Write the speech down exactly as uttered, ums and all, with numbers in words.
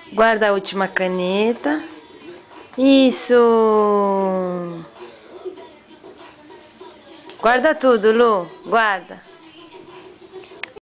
Guarda a última caneta. Isso! Guarda tudo, Lu. Guarda.